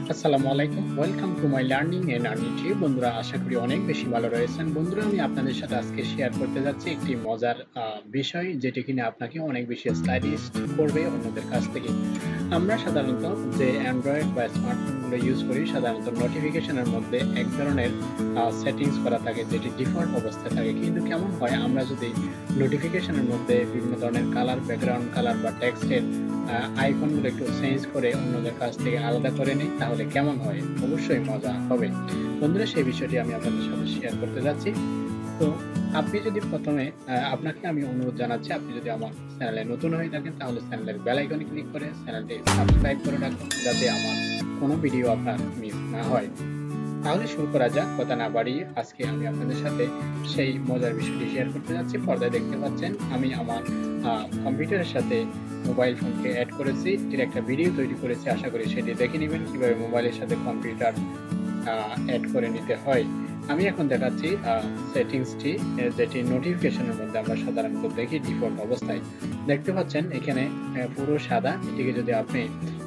আসসালামু আলাইকুম। Welcome to my learning and earning tip. বন্ধুরা, আশা করি অনেক বেশি ভালো রয়েছেন। বন্ধুরা, আমি আপনাদের সাথে আজকে শেয়ার করতে যাচ্ছি একটি মজার বিষয়, যেটি কিনা আপনাকে অনেক বেশি স্টাইলিশ করবে অন্যদের কাছ থেকে। আমরা সাধারণত যে অ্যান্ড্রয়েড বা স্মার্টফোনগুলো ইউজ করি, সাধারণত নোটিফিকেশনের মধ্যে এক ধরনের সেটিংস করা থাকে, যেটি ডিফল্ট অবস্থায় থাকে। কিন্তু কেমন হয় আমরা যদি নোটিফিকেশনের মধ্যে বিভিন্ন ধরনের কালার, ব্যাকগ্রাউন্ড কালার বা টেক্সটের আইকনগুলো একটু চেঞ্জ করে অন্যদের কাছ থেকে আলাদা করে নিই, তাহলে কেমন হয়? অবশ্যই মজা হবে। বন্ধুরা, সেই বিষয়টি আমি আপনাদের সাথে শেয়ার করতে যাচ্ছি। তো আপনি যদি প্রথমে আপনাকে আমি অনুরোধ জানাচ্ছি, আপনি যদি আমার চ্যানেলে নতুন হয়ে থাকেন তাহলে চ্যানেলের বেল আইকনে ক্লিক করে চ্যানেলটি সাবস্ক্রাইব করে রাখুন, যাতে আমার কোনো ভিডিও আপনার মিস না হয়। তাহলে শুরু করা যাক। কথা না বাড়িয়ে আজকে আমি আপনাদের সাথে সেই মজার বিষয়টি শেয়ার করতে যাচ্ছি। পর্দায় দেখতে পাচ্ছেন আমি আমার কম্পিউটারের সাথে মোবাইল ফোনকে অ্যাড করেছি, এর একটা ভিডিও তৈরি করেছি। আশা করি সেটি দেখে নেবেন কিভাবে মোবাইলের সাথে কম্পিউটার অ্যাড করে নিতে হয়। আমি এখন দেখাচ্ছি সেটিংসটি, যেটি নোটিফিকেশনের মধ্যে আমরা সাধারণত দেখি ডিফল্ট অবস্থায়। দেখতে পাচ্ছেন এখানে পুরো সাদা। এটিকে যদি আপনি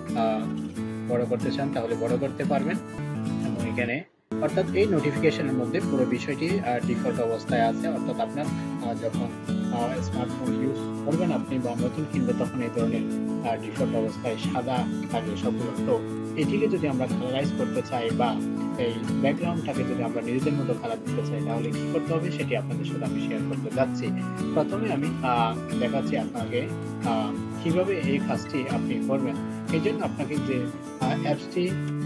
বড় করতে চান তাহলে বড় করতে পারবেন। এবং এখানে অর্থাৎ এই নোটিফিকেশনের মধ্যে পুরো বিষয়টি ডিফল্ট অবস্থায় আছে। অর্থাৎ আপনার যখন স্মার্টফোন ইউজ করবেন আপনি বা নতুন কিনবে, তখন এই ধরনের ডিফল্ট অবস্থায় সাদা থাকে সবগুলো। তো এটিকে যদি আমরা কালারাইজ করতে চাই বা এই ব্যাকগ্রাউন্ডটাকে যদি আমরা নিজেদের মতো কালার দিতে চাই, তাহলে কি করতে হবে সেটি আপনাদের সাথে আমি শেয়ার করতে যাচ্ছি। প্রথমে আমি দেখাচ্ছি আপনাকে কিভাবে এই কাজটি আপনি করবেন। এই জন্য আপনাকে যে অ্যাপসটি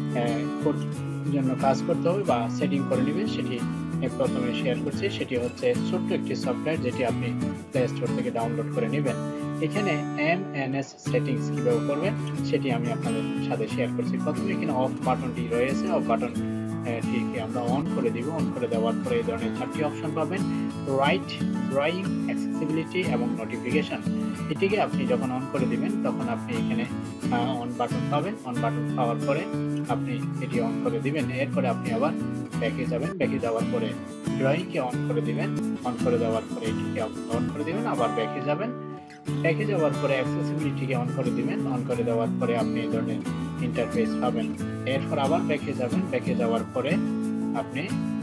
জন্য কাজ করতে হবে বা সেটিং করে নেবেন, সেটি প্রথমে শেয়ার করছি। সেটি হচ্ছে ছোট্ট একটি সফটওয়্যার, যেটি আপনি প্লে স্টোর থেকে ডাউনলোড করে নেবেন। এখানে এমএনএস সেটিংস কিভাবে করবেন সেটি আমি আপনাদের সাথে শেয়ার করছি। প্রথমে এখানে অফ বাটনটি রয়েছে, অফ বাটন টিকে আমরা অন করে দিব। অন করে দেওয়ার পরে এই ধরনের 4টি অপশন পাবেন: রাইট, ড্রয়িং, অ্যাক্সেসিবিলিটি এবং নোটিফিকেশন। এটিকে আপনি যখন অন করে দিবেন তখন আপনি এখানে অন বাটন পাবেন। অন বাটন পাওয়ার পরে আপনি এটি অন করে দিবেন। এরপরে আপনি আবার ব্যাকে যাবেন। ব্যাকে যাওয়ার পরে ড্রয়িংকে অন করে দিবেন। অন করে দেওয়ার পরে এটিকে অন করে দিবেন, আবার ব্যাকে যাবেন। ব্যাকে যাওয়ার পরে অ্যাক্সেসিবিলিটিকে অন করে দিবেন। অন করে দেওয়ার পরে আপনি এই ধরনের ইন্টারফেস পাবেন। এরপর আবার ব্যাকে যাবেন। ব্যাকে যাওয়ার পরে আপনি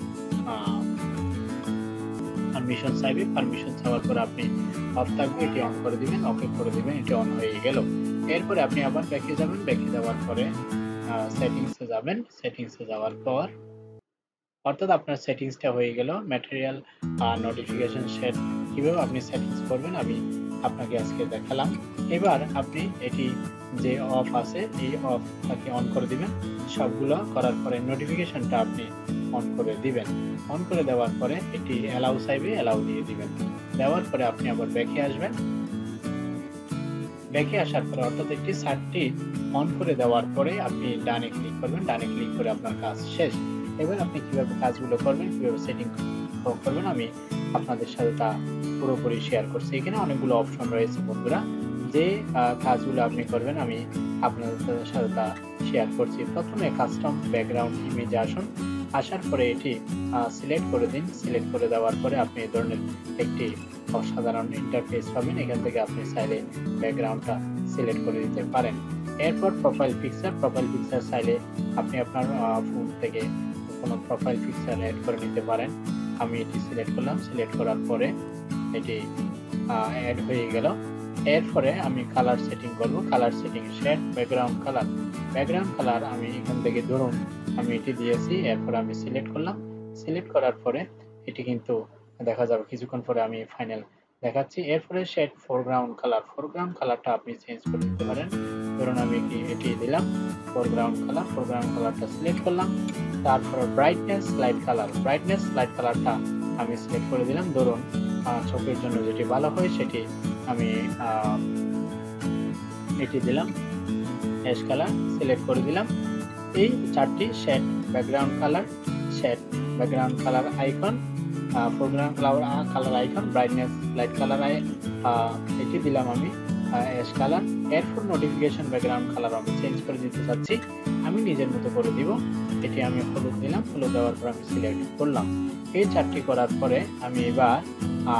পারমিশন চাইবে। পারমিশন চাওয়ার পরে আপনি অফ থাকবে, এটি অন করে দিবেন, ওকে করে দিবেন, এটি অন হয়ে গেল। এরপরে আপনি আবার ব্যাকে যাবেন। ব্যাকে যাওয়ার পরে সেটিংসে যাবেন। সেটিংসে যাওয়ার পর অর্থাৎ আপনার সেটিংসটা হয়ে গেল। ম্যাটেরিয়াল নোটিফিকেশন সেট কিভাবে আপনি সেটিংস করবেন আমি আপনাকে আজকে দেখালাম। এবার আপনি এটি যে অফ আছে এই অফটাকে অন করে দিবেন। সবগুলো করার পরে নোটিফিকেশনটা আপনি অন করে দিবেন। অন করে দেওয়ার পরে এটি অ্যালাউ চাইবে, অ্যালাউ দিয়ে দিবেন। দেওয়ার পরে আপনি আবার ব্যাকে আসবেন। ব্যাকে আসার পরে অর্থাৎ একটি সার্টটি অন করে দেওয়ার পরে আপনি ডানে ক্লিক করবেন। ডানে ক্লিক করে আপনার কাজ শেষ। এবার আপনি কিভাবে কাজগুলো করবেন, কিভাবে সেটিং করবেন আমি আপনাদের সাথে তা পুরোপুরি শেয়ার করছি। এখানে অনেকগুলো অপশন রয়েছে বন্ধুরা, যে কাজগুলো আপনি করবেন আমি আপনাদের সাথে তা শেয়ার করছি। প্রথমে কাস্টম ব্যাকগ্রাউন্ড ইমেজে আসুন। আসার পরে এটি সিলেক্ট করে দিন। সিলেক্ট করে দেওয়ার পরে আপনি এই ধরনের একটি অসাধারণ ইন্টারফেস পাবেন। এখান থেকে আপনি চাইলে ব্যাকগ্রাউন্ডটা সিলেক্ট করে দিতে পারেন। এরপর প্রোফাইল পিকচার। প্রোফাইল পিকচার চাইলে আপনি আপনার ফোন থেকে কোনো প্রোফাইল পিকচার অ্যাড করে নিতে পারেন। আমি এটি সিলেক্ট করলাম। সিলেক্ট করার পরে এটি অ্যাড হয়ে গেল। এরপরে আমি কালার সেটিং করব। Colour setting shade, background colour. Background colour আমি এখান থেকে ধরুন আমি এটি দিয়েছি। এরপর আমি সিলেক্ট করলাম। সিলেক্ট করার পরে এটি কিন্তু দেখা যাবে কিছুক্ষণ পরে আমি ফাইনাল দেখাচ্ছি। এরপরে শেড ফোরগ্রাউন্ড কালার। ফোরগ্রাউন্ড কালারটা আপনি চেঞ্জ করে দিতে পারেন। ধরুন আমি এটি দিলাম ফোরগ্রাউন্ড কালার। ফোরগ্রাউন্ড কালারটা সিলেক্ট করলাম। তারপরে brightness light colour. Brightness light কালারটা আমি সিলেক্ট করে দিলাম। ধরুন চোখের জন্য যেটি ভালো হয় সেটি আমি এটি দিলাম অ্যাশ কালার। সিলেক্ট করে দিলাম। এই 4টি shade, background colour, shade, background colour icon, foreground colour icon, brightness light colour এটি দিলাম আমি অ্যাশ কালার। এরপর নোটিফিকেশন ব্যাকগ্রাউন্ড কালার আমি চেঞ্জ করে দিতে চাচ্ছি, আমি নিজের মতো করে দিব। এটি আমি হলুদ দিলাম। হলুদ দেওয়ার পর আমি সিলেক্ট করলাম। এই 4টি করার পরে আমি এবার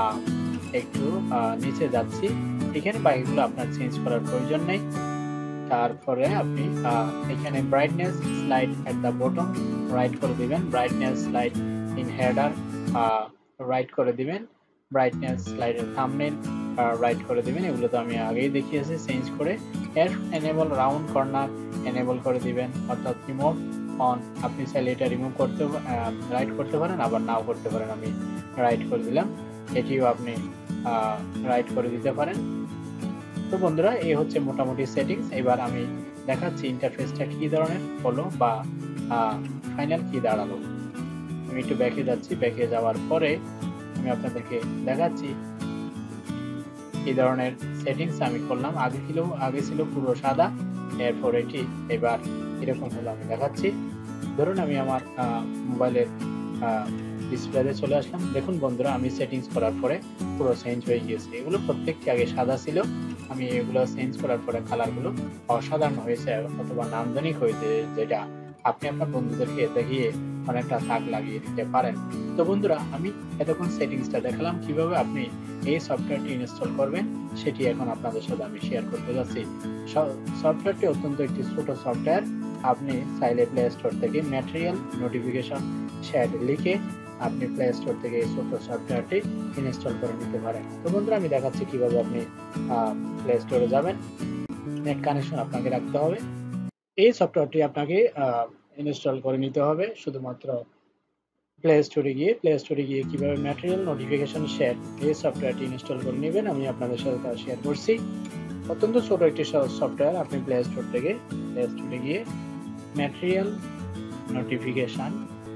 একটু নিচে যাচ্ছি। এখানে বাকিগুলো আপনার চেঞ্জ করার প্রয়োজন নেই। তারপরে আপনি এখানে brightness slide at the bottom right করে দিবেন, brightness slide in header right করে দিবেন, ব্রাইটনেস স্লাইডের থাম্বনেল রাইট করে দিবেন। এগুলো তো আমি আগেই দেখিয়েছি চেঞ্জ করে। এনেবল রাউন্ড কর্নার এনেবল করে দিবেন, অর্থাৎ রিমুভ অন। আপনি চাইলে এটা রিমুভ করতে রাইট করতে পারেন, আবার নাও করতে পারেন। আমি রাইট করে দিলাম, এটিও আপনি রাইট করে দিতে পারেন। তো বন্ধুরা, এই হচ্ছে মোটামুটি সেটিংস। এবার আমি দেখাচ্ছি ইন্টারফেসটা কি ধরনের হলো বা ফাইনাল কি দাঁড়ালো। আমি একটু ব্যাকে যাচ্ছি, ব্যাকে যাওয়ার পরে আমি আপনাদেরকে দেখাচ্ছি এই ধরনের সেটিংস আমি করলাম। আগে ছিল পুরো সাদা, এরপর এটি এবার এরকম হলো। আমি দেখাচ্ছি, ধরুন আমি আমার মোবাইলের ডিসপ্লেতে চলে আসলাম। দেখুন বন্ধুরা, আমি সেটিংস করার পরে পুরো চেঞ্জ হয়ে গিয়েছে। এগুলো প্রত্যেকটি আগে সাদা ছিল, আমি এগুলো চেঞ্জ করার পরে কালারগুলো অসাধারণ হয়েছে অথবা নান্দনিক হয়েছে, যেটা আপনি আপনার বন্ধুদেরকে দেখিয়ে অনেকটা থাক লাগিয়ে দিতে পারেন। তো বন্ধুরা, আমি এতক্ষণ সেটিংসটা দেখালাম, কিভাবে আপনি এই সফটওয়্যারটি ইনস্টল করবেন সেটি এখন আপনাদের সাথে আমি শেয়ার করতে যাচ্ছি। সফটওয়্যারটি অত্যন্ত একটি ছোট সফটওয়্যার। আপনি চাইলে প্লে স্টোর থেকে ম্যাটেরিয়াল নোটিফিকেশন শেড লিখে আপনি প্লে স্টোর থেকে এই ছোট সফটওয়্যারটি ইনস্টল করে নিতে পারেন। তো বন্ধুরা, আমি দেখাচ্ছি কিভাবে আপনি প্লে স্টোরে যাবেন। নেট কানেকশন আপনাকে রাখতে হবে। এই সফটওয়্যারটি আপনাকে ইনস্টল করে নিতে হবে। শুধুমাত্র প্লে স্টোরে গিয়ে কিভাবে ম্যাটেরিয়াল নোটিফিকেশন শেড এই সফটওয়্যারটি ইনস্টল করে নেবেন আমি আপনাদের সাথে তা শেয়ার করছি। অত্যন্ত ছোট একটি সফটওয়্যার। আপনি প্লে স্টোরে গিয়ে ম্যাটেরিয়াল নোটিফিকেশন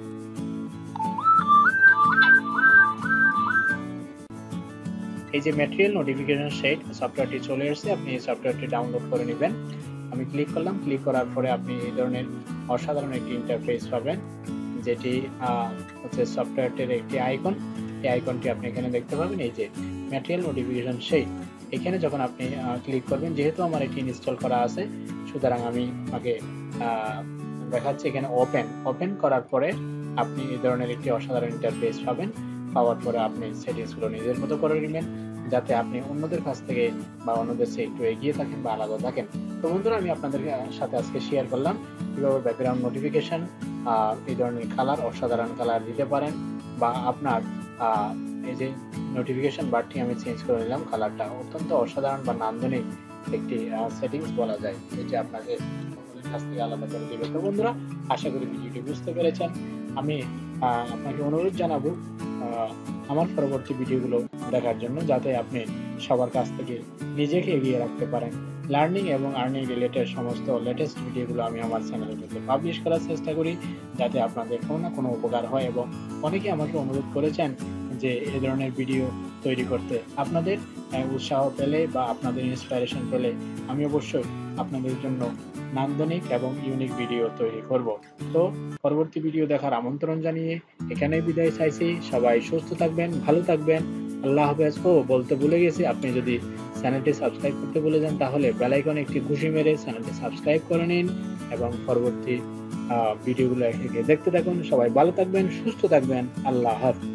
এই যে ম্যাটেরিয়াল নোটিফিকেশন শেড সফটওয়্যারটি চলে এসেছে। আপনি এই সফটওয়্যারটি ডাউনলোড করে নেবেন। আমি ক্লিক করলাম, ক্লিক করার পরে আপনি এই ধরনের অসাধারণ একটি ইন্টারফেস পাবেন, যেটি হচ্ছে সফটওয়্যারটির একটি আইকন। এই আইকনটি আপনি এখানে দেখতে পাবেন, এই যে ম্যাটেরিয়াল নোটিফিকেশন শেড। এখানে যখন আপনি ক্লিক করবেন, যেহেতু আমার এটি ইনস্টল করা আছে, সুতরাং আমি আগে দেখাচ্ছি। এখানে ওপেন করার পরে আপনি এই ধরনের একটি অসাধারণ ইন্টারফেস পাবেন। পাওয়ার পরে আপনি সেটিংসগুলো নিজের মতো করে নেবেন, যাতে আপনি অন্যদের কাছ থেকে বা অন্যদের চেয়ে একটু এগিয়ে থাকেন বা আলাদা থাকেন। তো বন্ধুরা, আমি আপনাদের সাথে আজকে শেয়ার করলাম কিভাবে ব্যাকগ্রাউন্ড নোটিফিকেশন এই ধরনের কালার, অসাধারণ কালার দিতে পারেন, বা আপনার এই যে নোটিফিকেশন বারটি আমি চেঞ্জ করে নিলাম, কালারটা অত্যন্ত অসাধারণ বা নান্দনিক একটি সেটিংস বলা যায়, এটি আপনাকে অন্যদের কাছ থেকে আলাদা করে দেবে। তো বন্ধুরা, আশা করি ভিডিওটি বুঝতে পেরেছেন। আমি আপনাকে অনুরোধ জানাবো আমার পরবর্তী ভিডিওগুলো দেখার জন্য, যাতে আপনি সবার কাছ থেকে নিজেকে এগিয়ে রাখতে পারেন। লার্নিং এবং আর্নিং রিলেটেড সমস্ত লেটেস্ট ভিডিওগুলো আমি আমার চ্যানেলের মধ্যে পাবলিশ করার চেষ্টা করি, যাতে আপনাদের কোনো না কোনো উপকার হয়। এবং অনেকে আমাকে অনুরোধ করেছেন যে এই ধরনের ভিডিও তৈরি করতে। আপনাদের উৎসাহ পেলে বা আপনাদের ইন্সপিরেশন পেলে আমি অবশ্যই আপনাদের জন্য নান্দনিক এবং ইউনিক ভিডিও তৈরি করব। তো পরবর্তী ভিডিও দেখার আমন্ত্রণ জানিয়ে এখানেই বিদায় চাইছি। সবাই সুস্থ থাকবেন, ভালো থাকবেন। আল্লাহ হাফেজ। বলতে ভুলে গেছি, আপনি যদি চ্যানেলটি সাবস্ক্রাইব করতে ভুলে যান, তাহলে বেল আইকনে একটি ঘুষি মেরে চ্যানেলটি সাবস্ক্রাইব করে নিন এবং পরবর্তী ভিডিওগুলো দেখতে থাকুন। সবাই ভালো থাকবেন, সুস্থ থাকবেন। আল্লাহ হাফেজ।